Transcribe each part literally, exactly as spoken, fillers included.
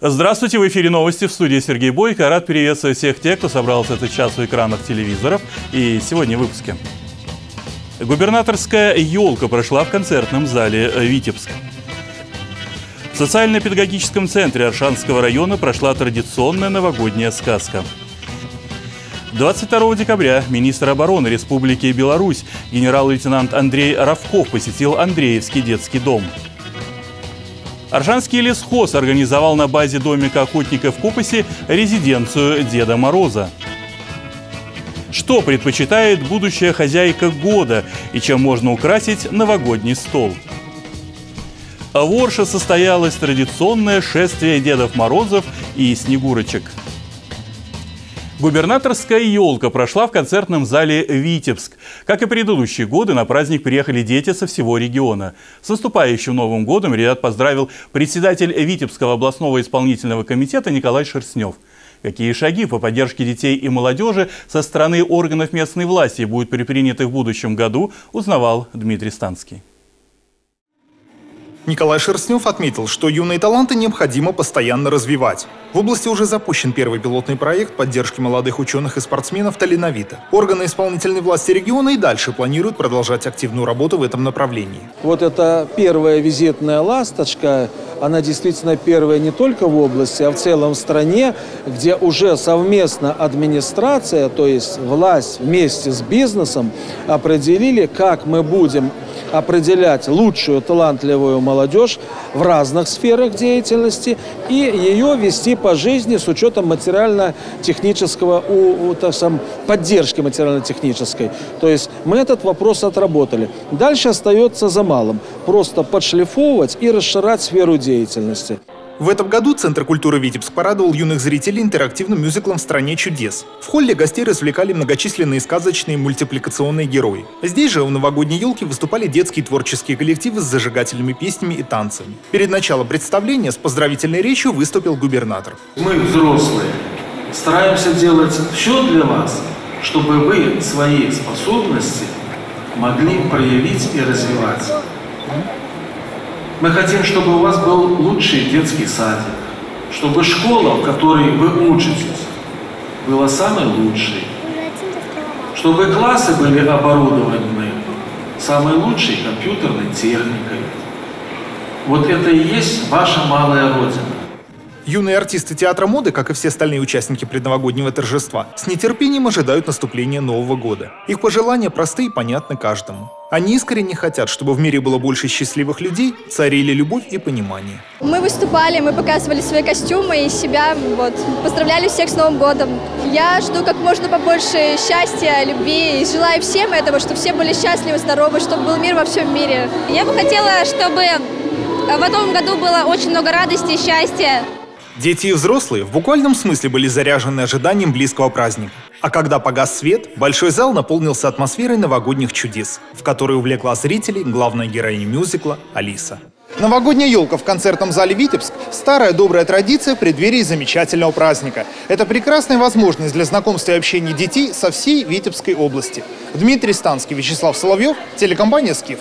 Здравствуйте, в эфире новости, в студии Сергей Бойко. Рад приветствовать всех тех, кто собрался этот час у экранов телевизоров. И сегодня в выпуске. Губернаторская елка прошла в концертном зале Витебск. В социально-педагогическом центре Аршанского района прошла традиционная новогодняя сказка. двадцать второго декабря министр обороны Республики Беларусь генерал-лейтенант Андрей Равков посетил Андреевский детский дом. Аршанский лесхоз организовал на базе домика охотников в Копосе резиденцию Деда Мороза. Что предпочитает будущая хозяйка года и чем можно украсить новогодний стол? В Орше состоялось традиционное шествие Дедов Морозов и Снегурочек. Губернаторская елка прошла в концертном зале «Витебск». Как и предыдущие годы, на праздник приехали дети со всего региона. С наступающим Новым годом ребят поздравил председатель Витебского областного исполнительного комитета Николай Шерстнев. Какие шаги по поддержке детей и молодежи со стороны органов местной власти будут предприняты в будущем году, узнавал Дмитрий Станский. Николай Шерстнев отметил, что юные таланты необходимо постоянно развивать. В области уже запущен первый пилотный проект поддержки молодых ученых и спортсменов «Талиновито». Органы исполнительной власти региона и дальше планируют продолжать активную работу в этом направлении. Вот эта первая визитная ласточка, она действительно первая не только в области, а в целом в стране, где уже совместно администрация, то есть власть вместе с бизнесом, определили, как мы будем определять лучшую талантливую молодежь в разных сферах деятельности и ее вести по жизни с учетом материально-технического, у, у, так сам, поддержки материально-технической. То есть мы этот вопрос отработали. Дальше остается за малым. Просто подшлифовывать и расширять сферу деятельности. В этом году Центр культуры Витебск порадовал юных зрителей интерактивным мюзиклом «В стране чудес». В холле гостей развлекали многочисленные сказочные мультипликационные герои. Здесь же у новогодней елки выступали детские творческие коллективы с зажигательными песнями и танцами. Перед началом представления с поздравительной речью выступил губернатор. Мы, взрослые, стараемся делать все для вас, чтобы вы свои способности могли проявить и развивать. Мы хотим, чтобы у вас был лучший детский садик, чтобы школа, в которой вы учитесь, была самой лучшей, чтобы классы были оборудованы самой лучшей компьютерной техникой. Вот это и есть ваша малая родина. Юные артисты театра моды, как и все остальные участники предновогоднего торжества, с нетерпением ожидают наступления Нового года. Их пожелания просты и понятны каждому. Они искренне хотят, чтобы в мире было больше счастливых людей, царили любовь и понимание. Мы выступали, мы показывали свои костюмы и себя, вот, поздравляли всех с Новым годом. Я жду как можно побольше счастья, любви и желаю всем этого, чтобы все были счастливы, здоровы, чтобы был мир во всем мире. Я бы хотела, чтобы в этом году было очень много радости и счастья. Дети и взрослые в буквальном смысле были заряжены ожиданием близкого праздника. А когда погас свет, большой зал наполнился атмосферой новогодних чудес, в которой увлекла зрителей главная героиня мюзикла Алиса. Новогодняя елка в концертном зале «Витебск» – старая добрая традиция в преддверии замечательного праздника. Это прекрасная возможность для знакомства и общения детей со всей Витебской области. Дмитрий Станский, Вячеслав Соловьев, телекомпания «Скиф».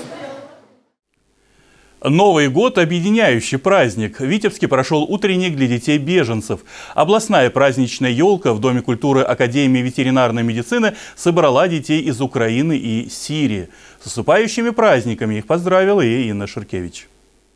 Новый год – объединяющий праздник. В Витебске прошел утренник для детей-беженцев. Областная праздничная елка в Доме культуры Академии ветеринарной медицины собрала детей из Украины и Сирии. С наступающими праздниками их поздравила и Инна Шуркевич.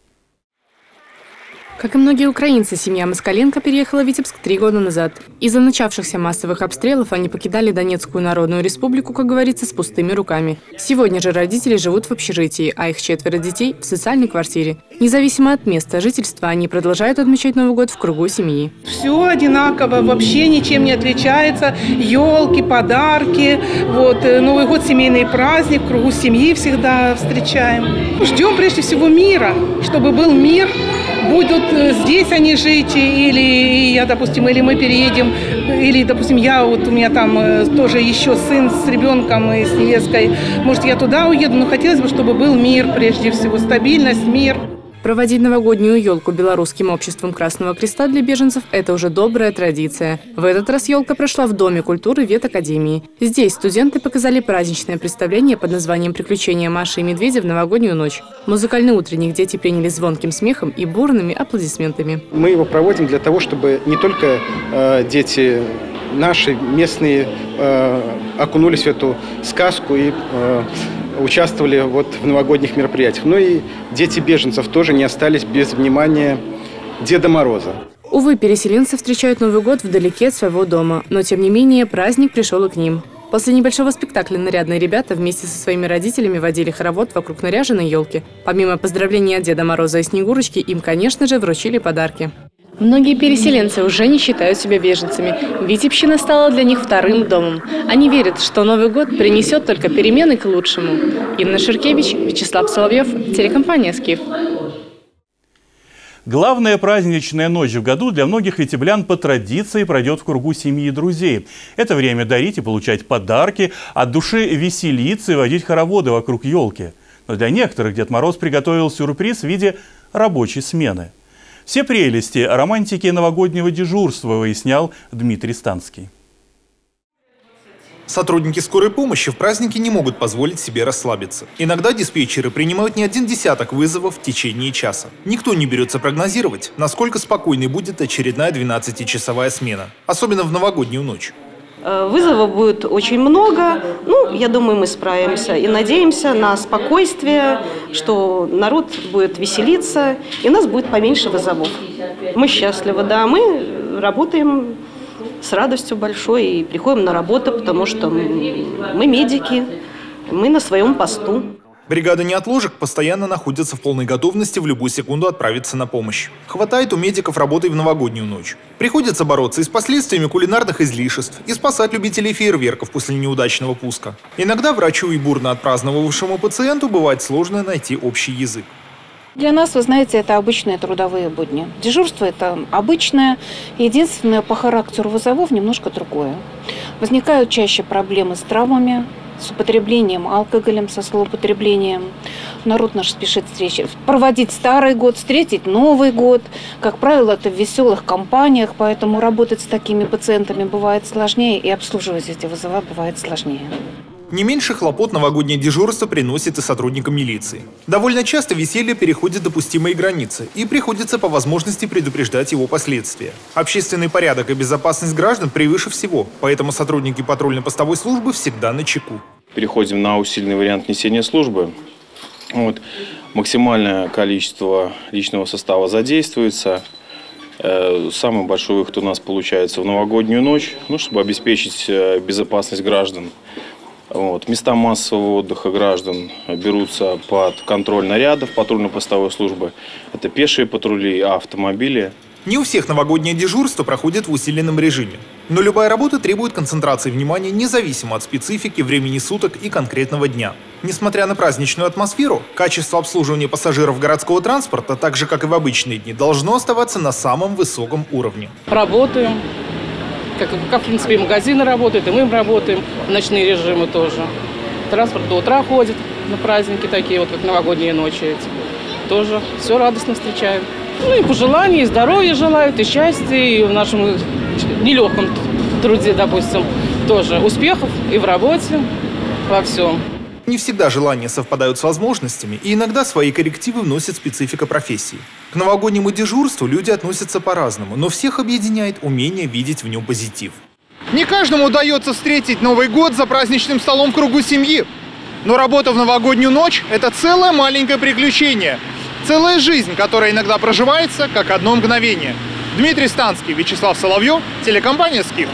Как и многие украинцы, семья Москаленко переехала в Витебск три года назад. Из-за начавшихся массовых обстрелов они покидали Донецкую Народную Республику, как говорится, с пустыми руками. Сегодня же родители живут в общежитии, а их четверо детей – в социальной квартире. Независимо от места жительства, они продолжают отмечать Новый год в кругу семьи. Все одинаково, вообще ничем не отличается. Елки, подарки, вот, Новый год – семейный праздник, в кругу семьи всегда встречаем. Ждем прежде всего мира, чтобы был мир. Будут здесь они жить, или я, допустим, или мы переедем, или, допустим, я, вот у меня там тоже еще сын с ребенком и с невесткой, может, я туда уеду, но хотелось бы, чтобы был мир прежде всего, стабильность, мир. Проводить новогоднюю елку Белорусским обществом Красного Креста для беженцев – это уже добрая традиция. В этот раз елка прошла в Доме культуры Ветакадемии. Здесь студенты показали праздничное представление под названием «Приключения Маши и Медведя в новогоднюю ночь». Музыкальный утренник дети приняли звонким смехом и бурными аплодисментами. Мы его проводим для того, чтобы не только э, дети наши, местные, э, окунулись в эту сказку и э, участвовали вот в новогодних мероприятиях. Ну и дети беженцев тоже не остались без внимания Деда Мороза. Увы, переселенцы встречают Новый год вдалеке от своего дома, но тем не менее праздник пришел и к ним. После небольшого спектакля нарядные ребята вместе со своими родителями водили хоровод вокруг наряженной елки. Помимо поздравления от Деда Мороза и Снегурочки, им, конечно же, вручили подарки. Многие переселенцы уже не считают себя беженцами. Витебщина стала для них вторым домом. Они верят, что Новый год принесет только перемены к лучшему. Инна Ширкевич, Вячеслав Соловьев, телекомпания «Скиф». Главная праздничная ночь в году для многих витеблян по традиции пройдет в кругу семьи и друзей. Это время дарить и получать подарки, от души веселиться и водить хороводы вокруг елки. Но для некоторых Дед Мороз приготовил сюрприз в виде рабочей смены. Все прелести романтики новогоднего дежурства выяснял Дмитрий Станский. Сотрудники скорой помощи в праздники не могут позволить себе расслабиться. Иногда диспетчеры принимают не один десяток вызовов в течение часа. Никто не берется прогнозировать, насколько спокойной будет очередная двенадцатичасовая смена, особенно в новогоднюю ночь. Вызовов будет очень много, ну, я думаю, мы справимся и надеемся на спокойствие, что народ будет веселиться и у нас будет поменьше вызовов. Мы счастливы, да, мы работаем с радостью большой и приходим на работу, потому что мы медики, мы на своем посту. Бригада неотложек постоянно находится в полной готовности в любую секунду отправиться на помощь. Хватает у медиков работы в новогоднюю ночь. Приходится бороться и с последствиями кулинарных излишеств, и спасать любителей фейерверков после неудачного пуска. Иногда врачу и бурно отпраздновавшему пациенту бывает сложно найти общий язык. Для нас, вы знаете, это обычные трудовые будни. Дежурство – это обычное. Единственное, по характеру вызовов немножко другое. Возникают чаще проблемы с травмами, с употреблением алкоголем, со злоупотреблением. Народ наш спешит встречи, проводить Старый год, встретить Новый год. Как правило, это в веселых компаниях, поэтому работать с такими пациентами бывает сложнее, и обслуживать эти вызовы бывает сложнее. Не меньше хлопот новогоднее дежурство приносит и сотрудникам милиции. Довольно часто веселье переходит допустимые границы, и приходится по возможности предупреждать его последствия. Общественный порядок и безопасность граждан превыше всего, поэтому сотрудники патрульно-постовой службы всегда начеку. Переходим на усиленный вариант несения службы. Вот. Максимальное количество личного состава задействуется. Самый большой выход у нас получается в новогоднюю ночь, ну, чтобы обеспечить безопасность граждан. Вот. Места массового отдыха граждан берутся под контроль нарядов патрульно-постовой службы. Это пешие патрули, автомобили. Не у всех новогоднее дежурство проходит в усиленном режиме. Но любая работа требует концентрации внимания независимо от специфики, времени суток и конкретного дня. Несмотря на праздничную атмосферу, качество обслуживания пассажиров городского транспорта, так же как и в обычные дни, должно оставаться на самом высоком уровне. Работаем. Как, как, в принципе, магазины работают, и мы работаем, ночные режимы тоже. Транспорт до утра ходит на праздники такие, вот как новогодние ночи эти. Тоже все радостно встречаем. Ну и пожелания, и здоровья желают, и счастья, и в нашем нелегком труде, допустим, тоже успехов и в работе, во всем. Не всегда желания совпадают с возможностями, и иногда свои коррективы вносит специфика профессии. К новогоднему дежурству люди относятся по-разному, но всех объединяет умение видеть в нем позитив. Не каждому удается встретить Новый год за праздничным столом в кругу семьи. Но работа в новогоднюю ночь – это целое маленькое приключение. Целая жизнь, которая иногда проживается как одно мгновение. Дмитрий Станский, Вячеслав Соловьев, телекомпания «Скиф».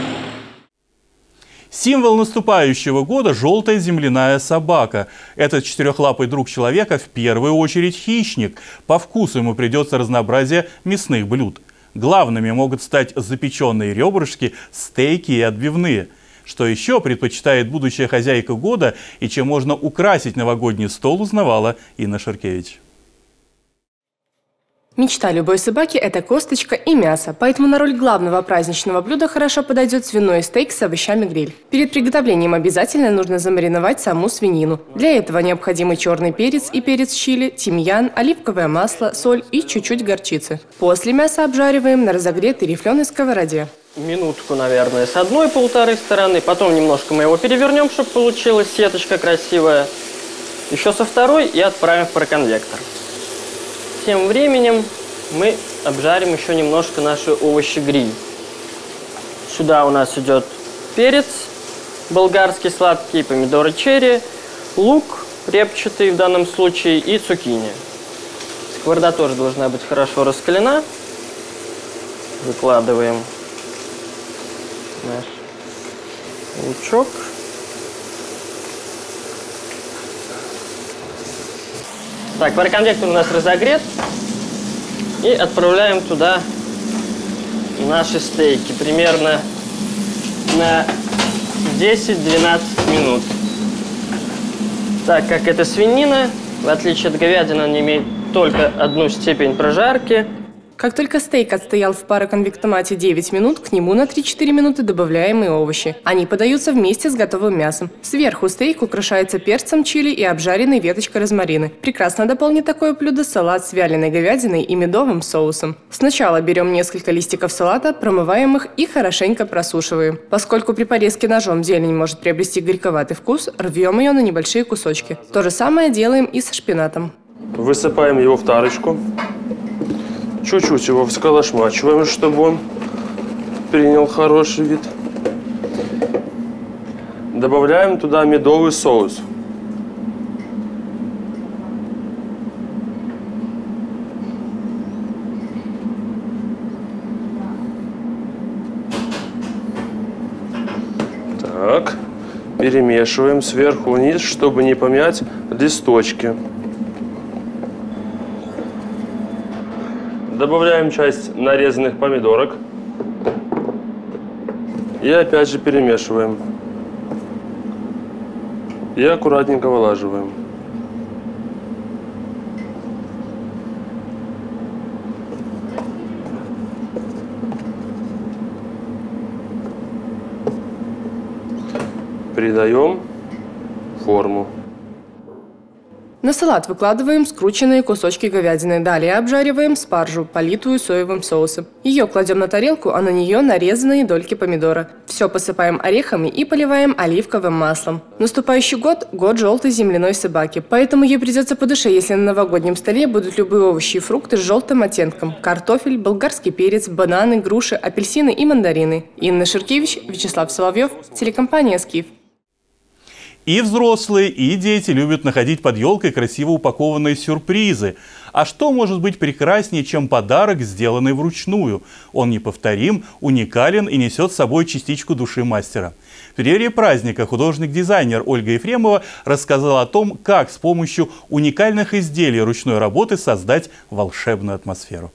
Символ наступающего года – желтая земляная собака. Этот четырехлапый друг человека в первую очередь хищник. По вкусу ему придется разнообразие мясных блюд. Главными могут стать запеченные ребрышки, стейки и отбивные. Что еще предпочитает будущая хозяйка года и чем можно украсить новогодний стол, узнавала Инна Ширкевич. Мечта любой собаки – это косточка и мясо, поэтому на роль главного праздничного блюда хорошо подойдет свиной стейк с овощами гриль. Перед приготовлением обязательно нужно замариновать саму свинину. Для этого необходимы черный перец и перец чили, тимьян, оливковое масло, соль и чуть-чуть горчицы. После мяса обжариваем на разогретой рифленой сковороде. Минутку, наверное, с одной полторы стороны, потом немножко мы его перевернем, чтобы получилась сеточка красивая. Еще со второй и отправим в пароконвектор. Тем временем мы обжарим еще немножко наши овощи гриль. Сюда у нас идет перец болгарский сладкий, помидоры черри, лук репчатый в данном случае и цукини. Сковорода тоже должна быть хорошо раскалена. Выкладываем наш лучок. Так, пароконвектор у нас разогрет. И отправляем туда наши стейки. Примерно на десять-двенадцать минут. Так как это свинина, в отличие от говядины, она имеет только одну степень прожарки. Как только стейк отстоял в пароконвектомате девять минут, к нему на три-четыре минуты добавляем и овощи. Они подаются вместе с готовым мясом. Сверху стейк украшается перцем чили и обжаренной веточкой розмарина. Прекрасно дополнит такое блюдо салат с вяленой говядиной и медовым соусом. Сначала берем несколько листиков салата, промываем их и хорошенько просушиваем. Поскольку при порезке ножом зелень может приобрести горьковатый вкус, рвем ее на небольшие кусочки. То же самое делаем и со шпинатом. Высыпаем его в тарочку. Чуть-чуть его всколошмачиваем, чтобы он принял хороший вид. Добавляем туда медовый соус. Так, перемешиваем сверху вниз, чтобы не помять листочки. Добавляем часть нарезанных помидорок и опять же перемешиваем. И аккуратненько вылаживаем. Придаем форму. На салат выкладываем скрученные кусочки говядины. Далее обжариваем спаржу, политую соевым соусом. Ее кладем на тарелку, а на нее нарезанные дольки помидора. Все посыпаем орехами и поливаем оливковым маслом. Наступающий год – год желтой земляной собаки. Поэтому ей придется по душе, если на новогоднем столе будут любые овощи и фрукты с желтым оттенком. Картофель, болгарский перец, бананы, груши, апельсины и мандарины. Инна Ширкевич, Вячеслав Соловьев, телекомпания «Скиф». И взрослые, и дети любят находить под елкой красиво упакованные сюрпризы. А что может быть прекраснее, чем подарок, сделанный вручную? Он неповторим, уникален и несет с собой частичку души мастера. В преддверии праздника художник-дизайнер Ольга Ефремова рассказала о том, как с помощью уникальных изделий ручной работы создать волшебную атмосферу.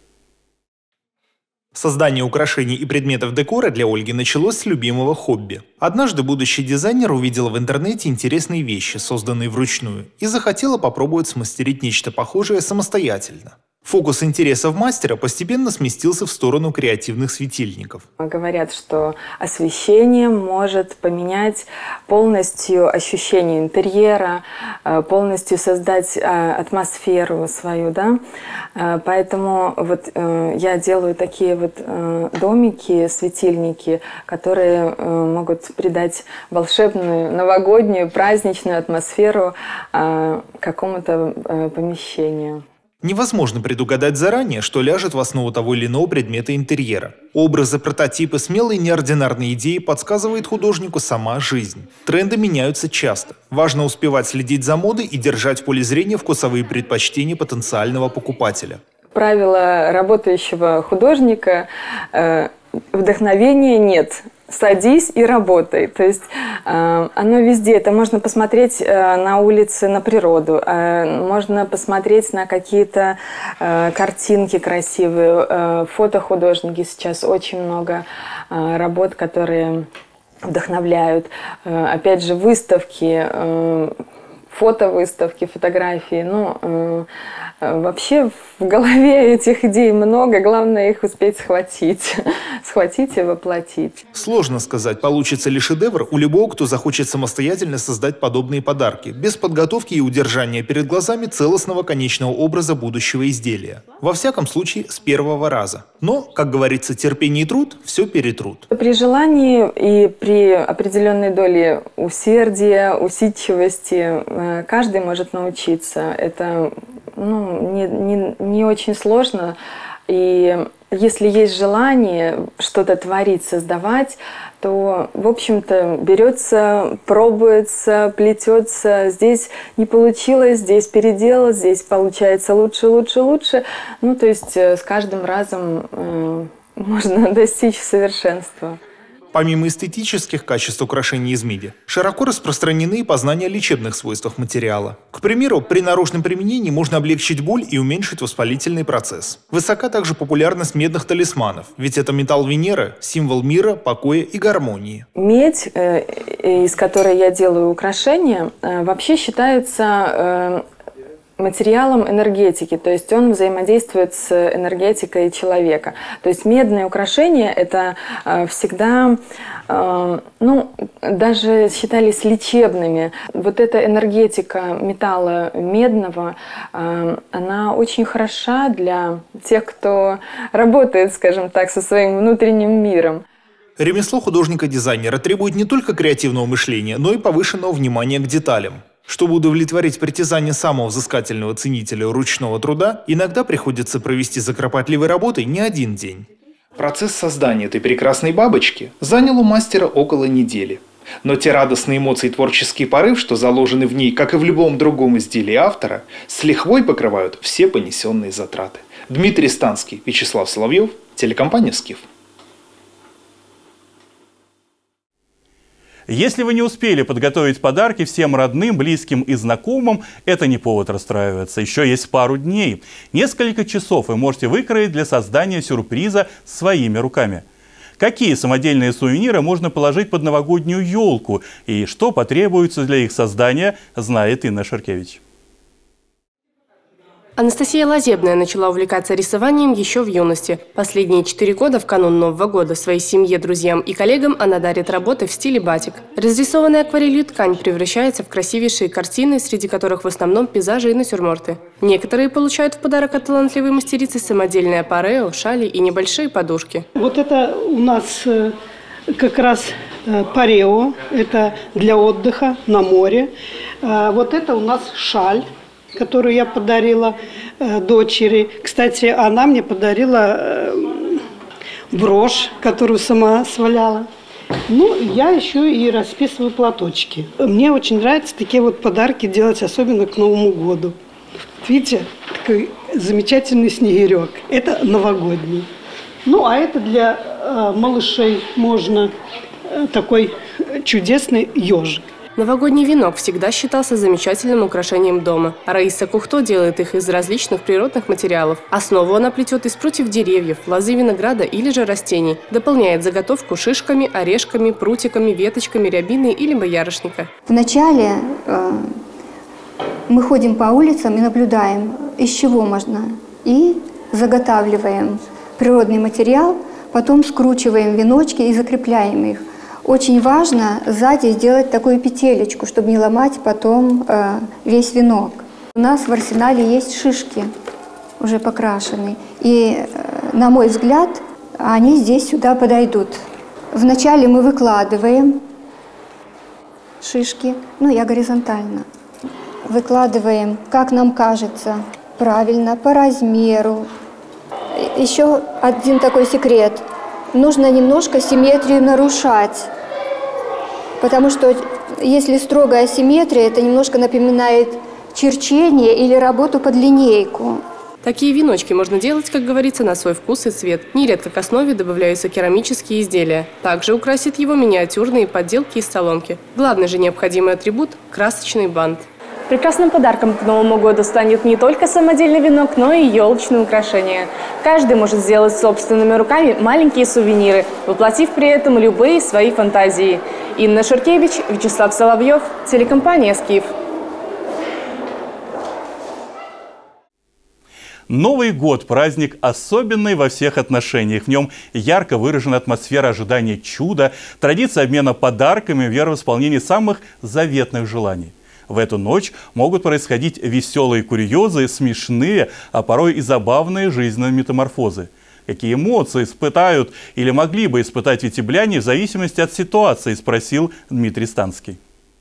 Создание украшений и предметов декора для Ольги началось с любимого хобби. Однажды будущий дизайнер увидела в интернете интересные вещи, созданные вручную, и захотела попробовать смастерить нечто похожее самостоятельно. Фокус интересов мастера постепенно сместился в сторону креативных светильников. Говорят, что освещение может поменять полностью ощущение интерьера, полностью создать атмосферу свою, да. Поэтому вот я делаю такие вот домики, светильники, которые могут придать волшебную, новогоднюю, праздничную атмосферу какому-то помещению. Невозможно предугадать заранее, что ляжет в основу того или иного предмета интерьера. Образы, прототипы, смелые неординарные идеи подсказывает художнику сама жизнь. Тренды меняются часто. Важно успевать следить за модой и держать в поле зрения вкусовые предпочтения потенциального покупателя. Правило работающего художника э, – вдохновения нет. Садись и работай. То есть э, оно везде. Это можно посмотреть э, на улице, на природу. Э, можно посмотреть на какие-то э, картинки красивые. Э, фотохудожники сейчас очень много э, работ, которые вдохновляют. Э, опять же, выставки, э, фотовыставки, фотографии. Ну, э, Вообще в голове этих идей много, главное их успеть схватить, схватить и воплотить. Сложно сказать, получится ли шедевр у любого, кто захочет самостоятельно создать подобные подарки, без подготовки и удержания перед глазами целостного конечного образа будущего изделия. Во всяком случае, с первого раза. Но, как говорится, терпение и труд все перетрут. При желании и при определенной доле усердия, усидчивости каждый может научиться. Это ну, не, не, не очень сложно. И если есть желание что-то творить, создавать, то, в общем-то, берется, пробуется, плетется. Здесь не получилось, здесь переделал, здесь получается лучше, лучше, лучше. Ну, то есть с каждым разом э, можно достичь совершенства. Помимо эстетических качеств украшений из меди, широко распространены и познания о лечебных свойствах материала. К примеру, при наружном применении можно облегчить боль и уменьшить воспалительный процесс. Высока также популярность медных талисманов, ведь это металл Венеры, символ мира, покоя и гармонии. Медь, э, из которой я делаю украшения, э, вообще считается э, материалом энергетики, то есть он взаимодействует с энергетикой человека. То есть медные украшения это э, всегда, э, ну, даже считались лечебными. Вот эта энергетика металла медного, э, она очень хороша для тех, кто работает, скажем так, со своим внутренним миром. Ремесло художника-дизайнера требует не только креативного мышления, но и повышенного внимания к деталям. Чтобы удовлетворить притязания самого взыскательного ценителя ручного труда, иногда приходится провести за кропотливой работой не один день. Процесс создания этой прекрасной бабочки занял у мастера около недели. Но те радостные эмоции и творческий порыв, что заложены в ней, как и в любом другом изделии автора, с лихвой покрывают все понесенные затраты. Дмитрий Станский, Вячеслав Соловьев, телекомпания «Скиф». Если вы не успели подготовить подарки всем родным, близким и знакомым, это не повод расстраиваться. Еще есть пару дней. Несколько часов вы можете выкроить для создания сюрприза своими руками. Какие самодельные сувениры можно положить под новогоднюю елку и что потребуется для их создания, знает Инна Ширкевич. Анастасия Лазебная начала увлекаться рисованием еще в юности. Последние четыре года в канун Нового года своей семье, друзьям и коллегам она дарит работы в стиле батик. Разрисованная акварелью ткань превращается в красивейшие картины, среди которых в основном пейзажи и натюрморты. Некоторые получают в подарок от талантливой мастерицы самодельное парео, шали и небольшие подушки. Вот это у нас как раз парео, это для отдыха на море. Вот это у нас шаль, которую я подарила э, дочери. Кстати, она мне подарила э, брошь, которую сама сваляла. Ну, я еще и расписываю платочки. Мне очень нравится такие вот подарки делать, особенно к Новому году. Видите, такой замечательный снегирек. Это новогодний. Ну, а это для э, малышей можно э, такой чудесный ежик. Новогодний венок всегда считался замечательным украшением дома. Раиса Кухто делает их из различных природных материалов. Основу она плетет из прутьев деревьев, лозы винограда или же растений. Дополняет заготовку шишками, орешками, прутиками, веточками рябины или боярышника. Вначале э, мы ходим по улицам и наблюдаем, из чего можно. И заготавливаем природный материал, потом скручиваем веночки и закрепляем их. Очень важно сзади сделать такую петелечку, чтобы не ломать потом э, весь венок. У нас в арсенале есть шишки, уже покрашенные. И, э, на мой взгляд, они здесь сюда подойдут. Вначале мы выкладываем шишки, ну я горизонтально. Выкладываем, как нам кажется, правильно, по размеру. Еще один такой секрет. Нужно немножко симметрию нарушать. Потому что если строгая симметрия, это немножко напоминает черчение или работу под линейку. Такие веночки можно делать, как говорится, на свой вкус и цвет. Нередко к основе добавляются керамические изделия. Также украсит его миниатюрные подделки из соломки. Главный же необходимый атрибут – красочный бант. Прекрасным подарком к Новому году станет не только самодельный венок, но и елочные украшения. Каждый может сделать собственными руками маленькие сувениры, воплотив при этом любые свои фантазии. Инна Ширкевич, Вячеслав Соловьев, телекомпания «Скиф». Новый год – праздник особенный во всех отношениях. В нем ярко выражена атмосфера ожидания чуда, традиция обмена подарками, вера в исполнение самых заветных желаний. В эту ночь могут происходить веселые курьезы, смешные, а порой и забавные жизненные метаморфозы. Какие эмоции испытают или могли бы испытать витебляне в зависимости от ситуации, спросил Дмитрий Станский.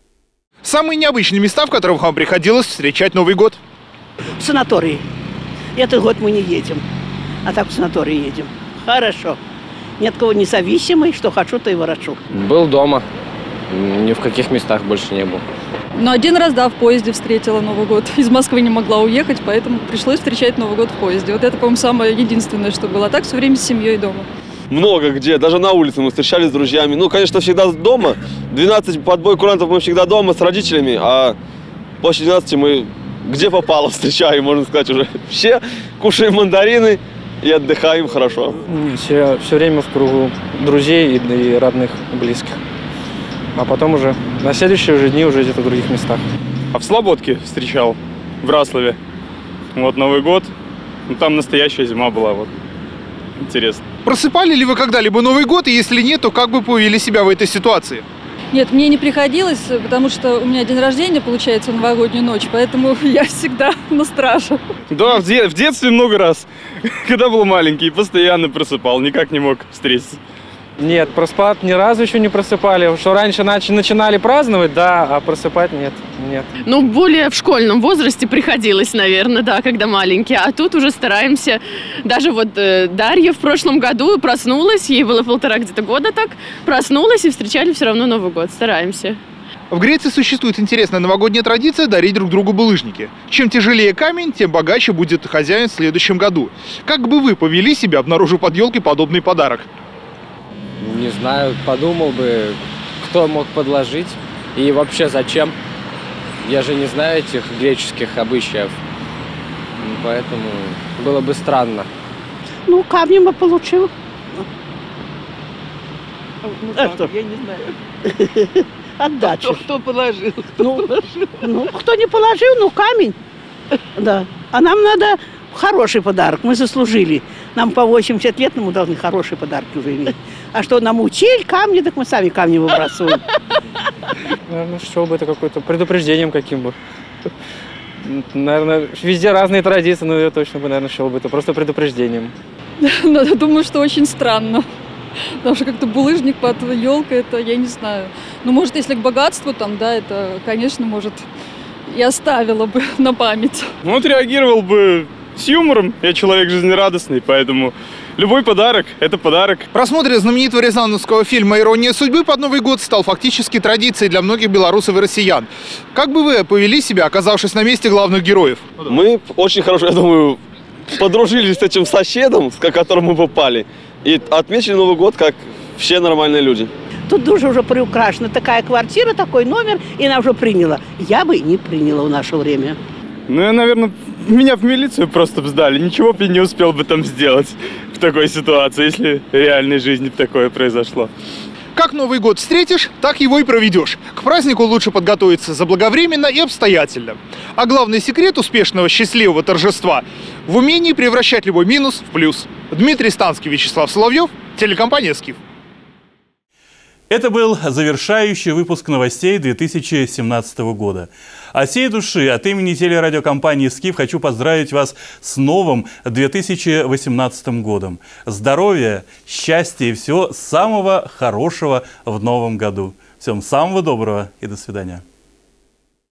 Самые необычные места, в которых вам приходилось встречать Новый год? В санатории. Этот год мы не едем, а так в санаторий едем. Хорошо. Ни от кого независимый, что хочу, то и ворочу. Был дома. Ни в каких местах больше не был. Ну, один раз, да, в поезде встретила Новый год. Из Москвы не могла уехать, поэтому пришлось встречать Новый год в поезде. Вот это, по-моему, самое единственное, что было. А так все время с семьей дома. Много где, даже на улице мы встречались с друзьями. Ну, конечно, всегда дома. двенадцать под бой курантов мы всегда дома с родителями, а после двенадцати мы где попало встречаем, можно сказать, уже. Все кушаем мандарины и отдыхаем хорошо. Все, все время в кругу друзей и, и родных, близких. А потом уже на следующие уже дни уже где-то в других местах. А в Слободке встречал, в Раслове. Вот Новый год. Ну, там настоящая зима была. Вот. Интересно. Просыпали ли вы когда-либо Новый год? И если нет, то как бы повели себя в этой ситуации? Нет, мне не приходилось, потому что у меня день рождения, получается, в новогоднюю ночь, поэтому я всегда на страже. Да, в, де в детстве много раз, когда был маленький, постоянно просыпал, никак не мог встретиться. Нет, проспать ни разу еще не просыпали. Что раньше нач начинали праздновать, да, а просыпать нет, нет. Ну, более в школьном возрасте приходилось, наверное, да, когда маленькие. А тут уже стараемся. Даже вот э, Дарья в прошлом году проснулась, ей было полтора где-то года так, проснулась и встречали все равно Новый год. Стараемся. В Греции существует интересная новогодняя традиция дарить друг другу булыжники. Чем тяжелее камень, тем богаче будет хозяин в следующем году. Как бы вы повели себя, обнаружив под елкой подобный подарок? Не знаю, подумал бы, кто мог подложить и вообще зачем. Я же не знаю этих греческих обычаев, поэтому было бы странно. Ну, камнем бы получил. Ну, а что? Я не знаю. Отдача. Кто, кто положил? Кто ну, положил? Ну, кто не положил, ну, камень. Да. А нам надо хороший подарок, мы заслужили. Нам по восемьдесят лет, мы должны хорошие подарки уже иметь. А что нам учили камни, так мы сами камни выбрасываем. Наверное, счел бы это какое-то предупреждением каким бы. Наверное, везде разные традиции, но я точно бы, наверное, счел бы это просто предупреждением. Но думаю, что очень странно. Потому что как-то булыжник под елкой, это я не знаю. Ну, может, если к богатству, там, да, это, конечно, может, и оставила бы на память. Ну, отреагировал бы с юмором. Я человек жизнерадостный, поэтому любой подарок – это подарок. Просмотр знаменитого рязановского фильма «Ирония судьбы» под Новый год стал фактически традицией для многих белорусов и россиян. Как бы вы повели себя, оказавшись на месте главных героев? Мы очень хорошо, я думаю, подружились с этим соседом, с которым мы попали, и отметили Новый год как все нормальные люди. Тут дуже уже приукрашена такая квартира, такой номер, и она уже приняла. Я бы не приняла в наше время. Ну, я, наверное, меня в милицию просто бы сдали. Ничего бы я не успел бы там сделать в такой ситуации, если в реальной жизни такое произошло. Как Новый год встретишь, так его и проведешь. К празднику лучше подготовиться заблаговременно и обстоятельно. А главный секрет успешного счастливого торжества в умении превращать любой минус в плюс. Дмитрий Станский, Вячеслав Соловьев, телекомпания «Скиф». Это был завершающий выпуск новостей две тысячи семнадцатого года. От всей души, от имени телерадиокомпании «Скиф» хочу поздравить вас с новым две тысячи восемнадцатым годом. Здоровья, счастья и всего самого хорошего в новом году. Всем самого доброго и до свидания.